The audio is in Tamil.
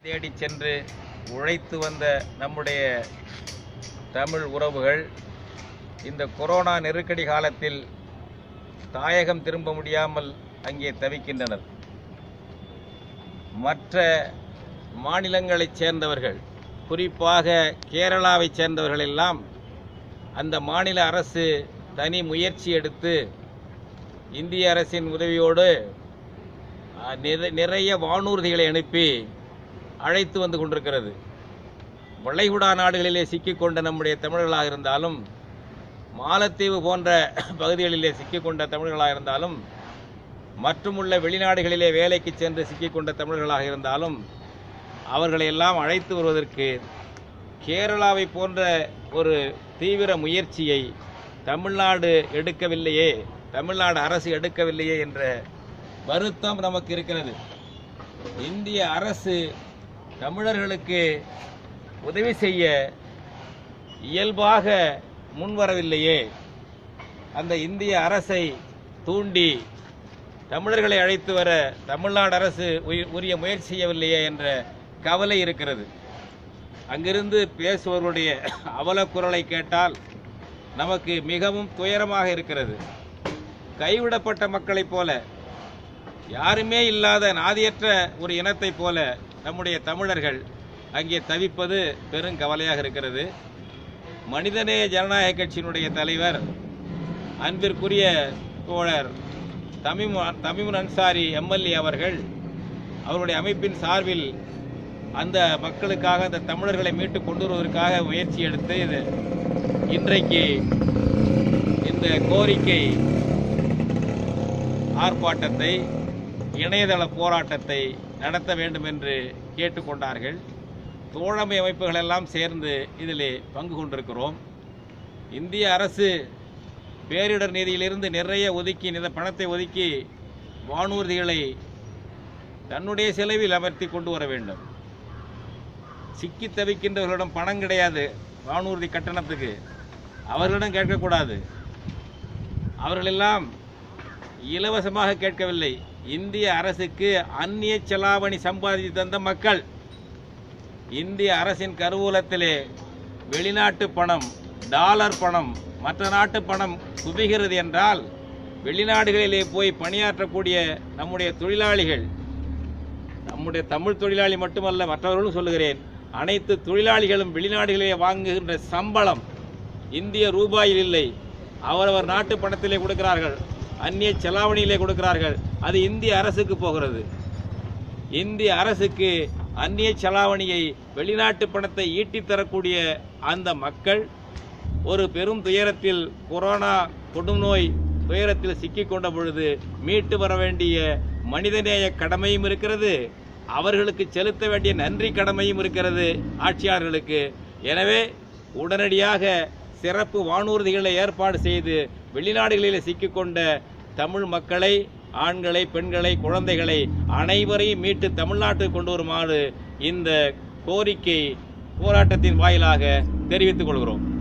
தேடி சென்று உழைத்து வந்த நம்முடைய தமிழ் உறவுகள் இந்த கொரோனா நெருக்கடி காலத்தில் தாயகம் திரும்ப முடியாமல் அங்கே தவிக்கின்றனர். மற்ற மாநிலங்களைச் சேர்ந்தவர்கள், குறிப்பாக கேரளாவைச் சேர்ந்தவர்கள் எல்லாம் அந்த மாநில அரசு தனி முயற்சி எடுத்து இந்திய அரசின் உதவியோடு நிறைய வானூர்திகளை அனுப்பி அழைத்து வந்து கொண்டிருக்கிறது. வளைகுடா நாடுகளிலே சிக்கிக்கொண்ட நம்முடைய தமிழர்களாக இருந்தாலும், மாலத்தீவு போன்ற பகுதிகளிலே சிக்கிக்கொண்ட தமிழர்களாக இருந்தாலும், மற்றுமுள்ள வெளிநாடுகளிலே வேலைக்கு சென்று சிக்கிக்கொண்ட தமிழர்களாக இருந்தாலும் அவர்களை எல்லாம் அழைத்து வருவதற்கு கேரளாவை போன்ற ஒரு தீவிர முயற்சியை தமிழ்நாடு எடுக்கவில்லையே, தமிழ்நாடு அரசு எடுக்கவில்லையே என்ற வருத்தம் நமக்கு இருக்கிறது. இந்திய அரசு தமிழர்களுக்கு உதவி செய்ய இயல்பாக முன்வரவில்லையே, அந்த இந்திய அரசை தூண்டி தமிழர்களை அழைத்து வர தமிழ்நாடு அரசு உரிய முயற்சி செய்யவில்லையே என்ற கவலை இருக்கிறது. அங்கிருந்து பேசுபவர்களுடைய அவலக்குரலை கேட்டால் நமக்கு மிகவும் துயரமாக இருக்கிறது. கைவிடப்பட்ட மக்களைப் போல, யாருமே இல்லாத நாதியற்ற ஒரு இனத்தைப் போல நம்முடைய தமிழர்கள் அங்கே தவிப்பது பெருங்கவலையாக இருக்கிறது. மனிதநேய ஜனநாயக கட்சியினுடைய தலைவர் அன்பிற்குரிய தோழர் தமிமுன் அன்சாரி எம்எல்ஏ அவர்கள் அவருடைய அமைப்பின் சார்பில் அந்த மக்களுக்காக, அந்த தமிழர்களை மீட்டு கொண்டு வருவதற்காக முயற்சி எடுத்து இன்றைக்கு இந்த கோரிக்கை ஆர்ப்பாட்டத்தை, இணையதள போராட்டத்தை நடத்த வேண்டும் என்று கேட்டுக்கொண்டார்கள். தோழமை அமைப்புகள் எல்லாம் சேர்ந்து இதிலே பங்கு கொண்டிருக்கிறோம். இந்திய அரசு பேரிடர் நிதியிலிருந்து நிறைய பணத்தை ஒதுக்கி வானூர்திகளை தன்னுடைய செலவில் அமர்த்தி கொண்டு வர வேண்டும். சிக்கி தவிக்கின்றவர்களிடம் பணம் கிடையாது, வானூர்தி கட்டணத்துக்கு அவர்களிடம் கேட்கக்கூடாது. அவர்களெல்லாம் இலவசமாக கேட்கவில்லை. இந்திய அரசுக்கு அந்நிய செலாவணி சம்பாதித்து தந்த மக்கள். இந்திய அரசின் கருவூலத்திலே வெளிநாட்டு பணம், டாலர் பணம், மற்ற நாட்டு பணம் குவிகிறது என்றால், வெளிநாடுகளிலே போய் பணியாற்றக்கூடிய நம்முடைய தொழிலாளிகள், நம்முடைய தமிழ் தொழிலாளி மட்டுமல்ல, மற்றவர்களும் சொல்லுகிறேன், அனைத்து தொழிலாளிகளும் வெளிநாடுகளிலே வாங்குகின்ற சம்பளம் இந்திய ரூபாயில் இல்லை, அவரவர் நாட்டு பணத்திலே கொடுக்கிறார்கள், அந்நிய செலாவணியிலே கொடுக்கிறார்கள். அது இந்திய அரசுக்கு போகிறது. இந்திய அரசுக்கு அந்நிய செலாவணியை, வெளிநாட்டு பணத்தை ஈட்டித் தரக்கூடிய அந்த மக்கள் ஒரு பெரும் துயரத்தில், கொரோனா கொடுநோய் துயரத்தில் சிக்கிக் கொண்ட பொழுது மீட்டு வர வேண்டிய மனிதநேய கடமையும் இருக்கிறது, அவர்களுக்கு செலுத்த வேண்டிய நன்றி கடமையும் இருக்கிறது ஆட்சியாளர்களுக்கு. எனவே உடனடியாக சிறப்பு வானூர்திகளை ஏற்பாடு செய்து வெளிநாடுகளில் சிக்கிக்கொண்ட தமிழ் மக்களை, ஆண்களை, பெண்களை, குழந்தைகளை அனைவரையும் மீட்டு தமிழ்நாட்டுக்கு கொண்டு வருமாறு இந்த கோரிக்கை போராட்டத்தின் வாயிலாக தெரிவித்துக் கொள்கிறோம்.